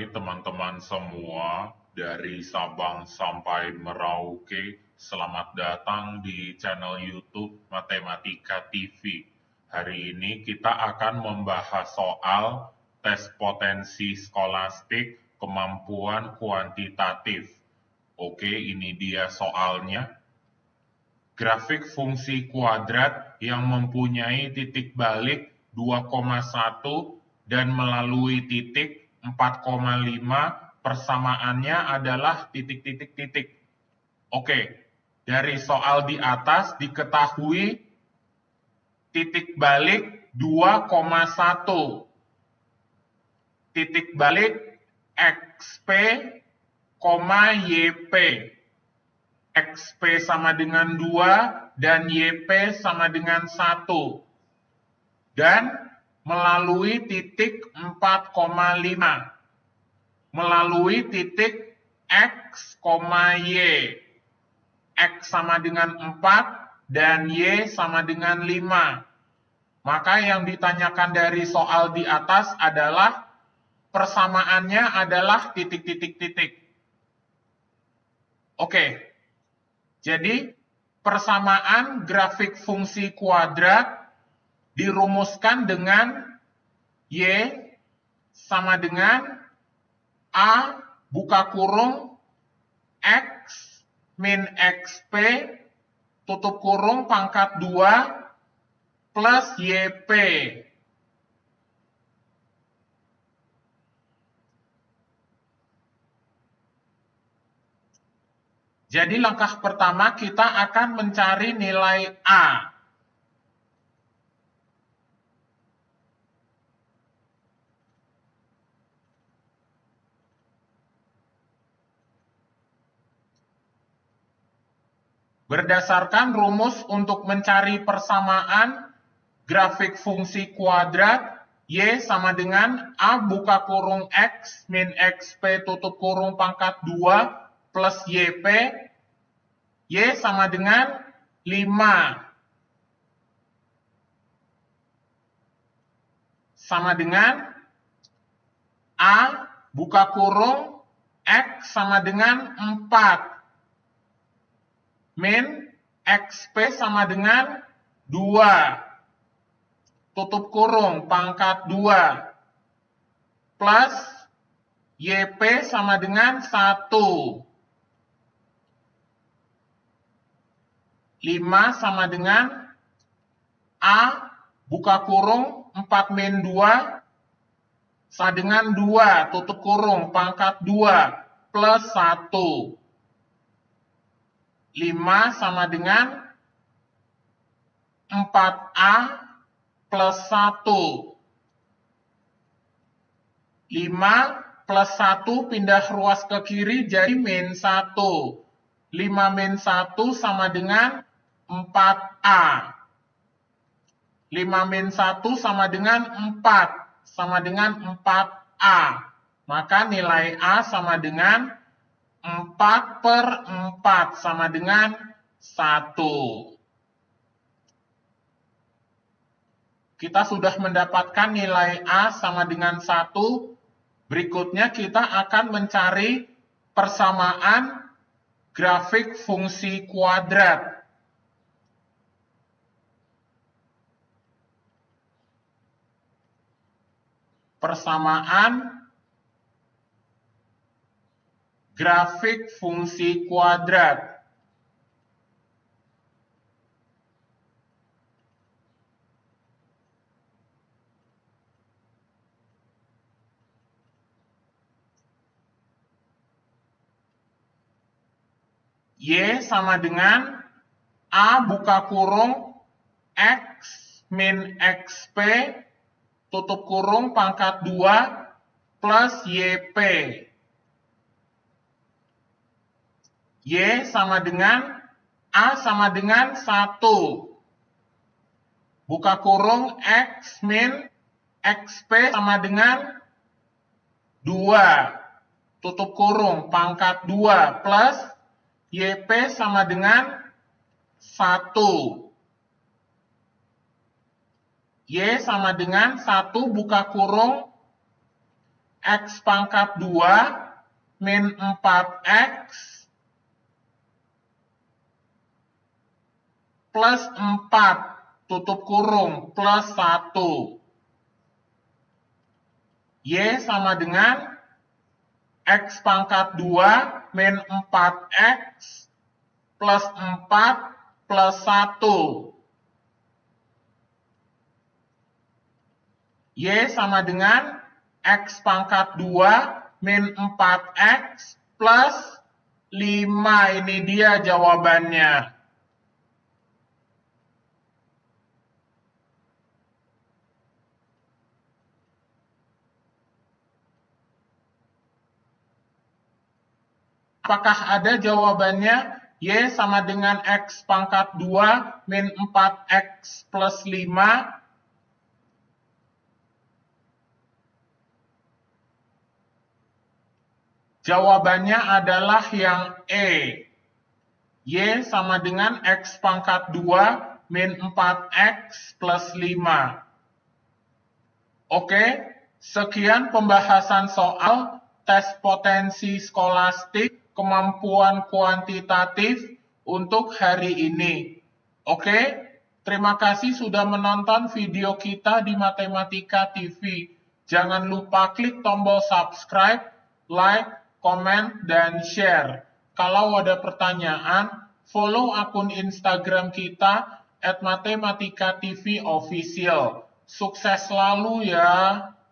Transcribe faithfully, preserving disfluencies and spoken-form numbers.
Hai teman-teman semua, dari Sabang sampai Merauke, selamat datang di channel YouTube Matematika T V. Hari ini kita akan membahas soal tes potensi skolastik kemampuan kuantitatif. Oke, ini dia soalnya. Grafik fungsi kuadrat yang mempunyai titik balik dua koma satu dan melalui titik empat koma lima, persamaannya adalah titik-titik-titik. Oke, dari soal di atas diketahui titik balik dua koma satu. Titik balik X P, Y P. X P sama dengan dua dan Y P sama dengan satu. Dan melalui titik empat koma lima. Melalui titik X, Y. X sama dengan empat dan Y sama dengan lima. Maka yang ditanyakan dari soal di atas adalah persamaannya adalah titik-titik-titik. Oke, jadi persamaan grafik fungsi kuadrat dirumuskan dengan Y sama dengan A buka kurung X min X P tutup kurung pangkat dua plus Y P. Jadi langkah pertama kita akan mencari nilai A. Berdasarkan rumus untuk mencari persamaan grafik fungsi kuadrat, Y sama dengan A buka kurung X min X P tutup kurung pangkat dua plus Y P. Y sama dengan lima. Sama dengan A buka kurung X sama dengan empat. Min X P sama dengan dua. Tutup kurung pangkat dua. Plus Y P sama dengan satu. lima sama dengan A buka kurung empat min dua sama dengan dua. Tutup kurung pangkat dua plus satu. lima sama dengan empat A plus satu. lima plus satu pindah ruas ke kiri jadi min satu. lima min satu sama dengan empat A. lima min satu sama dengan empat. Sama dengan empat A. Maka nilai A sama dengan empat per empat sama dengan satu. Kita sudah mendapatkan nilai A sama dengan satu. Berikutnya kita akan mencari persamaan grafik fungsi kuadrat. Persamaan grafik fungsi kuadrat. Y sama dengan A buka kurung X min X P tutup kurung pangkat dua plus Y P. Y sama dengan A sama dengan satu. Buka kurung X min X P sama dengan dua. Tutup kurung pangkat dua plus Y P sama dengan satu. Y sama dengan satu buka kurung X pangkat dua min empat X plus empat, tutup kurung, plus satu. Y sama dengan X pangkat dua min empat X plus empat plus satu. Y sama dengan X pangkat dua min empat X plus lima. Ini dia jawabannya. Apakah ada jawabannya? Y sama dengan X pangkat dua min empat X plus lima. Jawabannya adalah yang E. Y sama dengan X pangkat dua min empat X plus lima. Oke, sekian pembahasan soal tes potensi skolastik kemampuan kuantitatif untuk hari ini. Oke, terima kasih sudah menonton video kita di Matematika T V. Jangan lupa klik tombol subscribe, like, komen, dan share. Kalau ada pertanyaan, follow akun Instagram kita at matematika T V official. Sukses selalu ya!